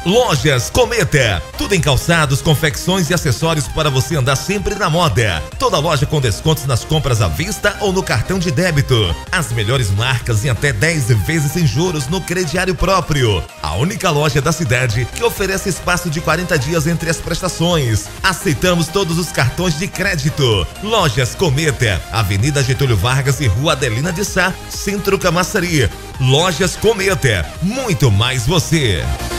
Lojas Cometa, tudo em calçados, confecções e acessórios para você andar sempre na moda. Toda loja com descontos nas compras à vista ou no cartão de débito. As melhores marcas em até 10 vezes sem juros no crediário próprio. A única loja da cidade que oferece espaço de 40 dias entre as prestações. Aceitamos todos os cartões de crédito. Lojas Cometa, Avenida Getúlio Vargas e Rua Adelina de Sá, Centro Camaçari. Lojas Cometa, muito mais você.